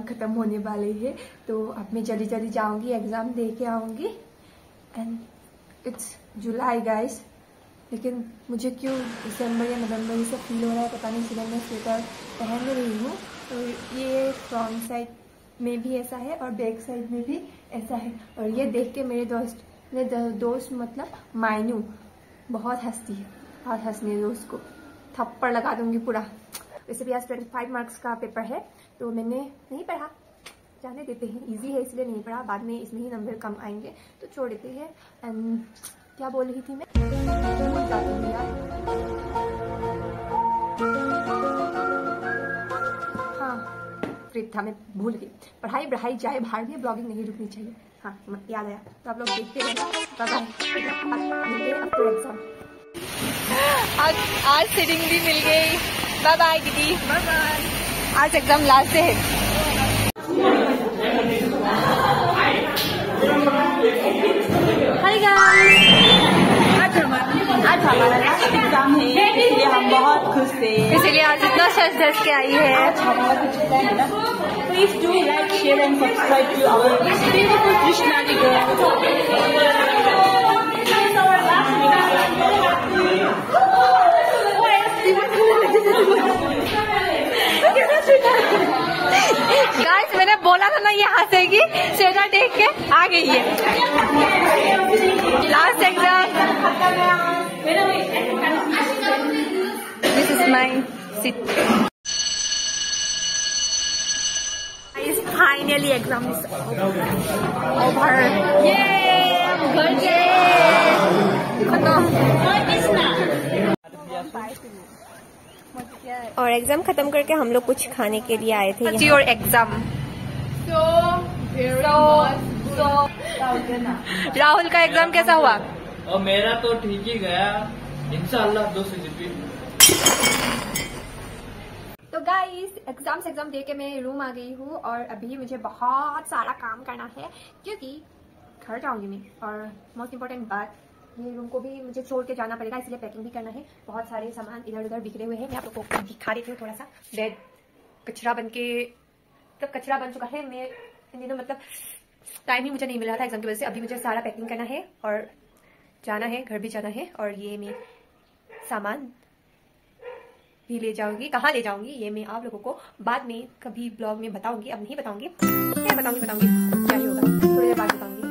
ख़त्म होने वाले हैं, तो अब मैं जल्दी जल्दी जाऊंगी, एग्ज़ाम दे के आऊँगी। एंड इट्स जुलाई गाइस, लेकिन मुझे क्यों दिसंबर या नवंबर ये सब फील हो रहा है पता नहीं, इसलिए मैं स्वेटर पहन रही हूँ। तो ये फ्रंट साइड में भी ऐसा है और बैक साइड में भी ऐसा है। और ये देख के मेरे दोस्त मतलब मायनू बहुत हंसती है, बहुत हंसने दो उसको, थप्पड़ लगा दूंगी पूरा। वैसे भी आज 25 मार्क्स का पेपर है, तो मैंने नहीं पढ़ा, जाने देते हैं, इजी है इसलिए नहीं पढ़ा, बाद में इसमें ही नंबर कम आएंगे तो छोड़ देते हैं। एंड क्या बोल रही थी मैं, हाँ ट्रिप था, मैं भूल गई। पढ़ाई बढ़ाई जाए बाहर में, ब्लॉगिंग नहीं रुकनी चाहिए। हाँ याद आया, तो आप लोग देखते रहना। आज सीटिंग भी मिल गई। बाय बाय दीदी, बाय बाय। आज एग्जाम लास्ट डे है। हाय गाइस, आज हमारा लास्ट एग्जाम है, इसलिए हम बहुत खुश थे, इसलिए आज इतना सज धज के आई है। आज हमारा कुछ है ना, please do like share and subscribe to our beautiful Krishnali girl. Guys मैंने बोला था ना ये हंसेगी, स्वेटर देख के आ गई है। Last exam, this is my seat. Finally exam is over, और एग्जाम खत्म करके हम लोग कुछ खाने के लिए आए थे। योर एग्जाम राहुल का एग्जाम कैसा हुआ? और मेरा तो ठीक ही गया, इंशाल्लाह 2 से जीपी। तो गाइस एग्जाम दे के मैं रूम आ गई हूँ, और अभी मुझे बहुत सारा काम करना है क्योंकि घर जाऊंगी मैं। और मोस्ट इम्पोर्टेंट बात, ये रूम को भी मुझे छोड़ के जाना पड़ेगा, इसलिए पैकिंग भी करना है। बहुत सारे सामान इधर उधर बिखरे हुए हैं, मैं आप लोगों को दिखा देती हूँ थोड़ा सा। बेड कचरा बन चुका है। मैं इन दिनों मतलब टाइम ही मुझे नहीं मिल रहा था एग्जाम की वजह से। अभी मुझे सारा पैकिंग करना है और जाना है, घर भी जाना है। और ये मैं सामान भी ले जाऊंगी, कहाँ ले जाऊंगी ये मैं आप लोगों को बाद में कभी ब्लॉग में बताऊंगी। अब नहीं बताऊंगी, क्या बताऊंगी क्या ही होगा, थोड़ी देर बाद बताऊंगी।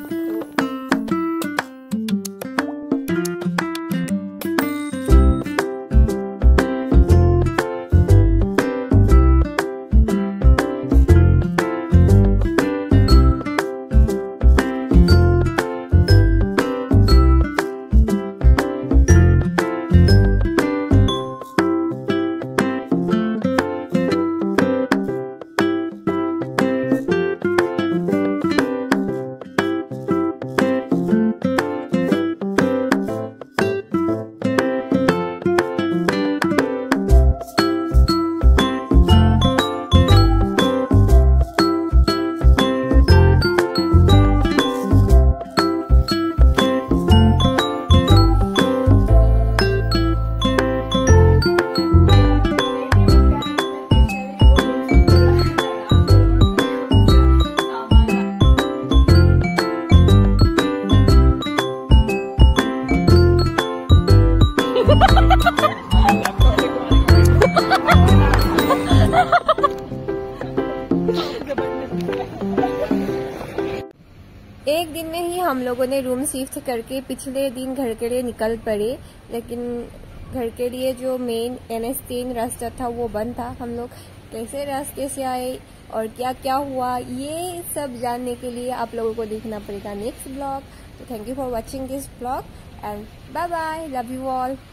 एक दिन में ही हम लोगों ने रूम शिफ्ट करके पिछले दिन घर के लिए निकल पड़े, लेकिन घर के लिए जो मेन NH3 रास्ता था वो बंद था। हम लोग कैसे रास्ते से आए और क्या क्या हुआ ये सब जानने के लिए आप लोगों को देखना पड़ेगा नेक्स्ट ब्लॉग। तो thank you for watching this blog and bye bye, love you all.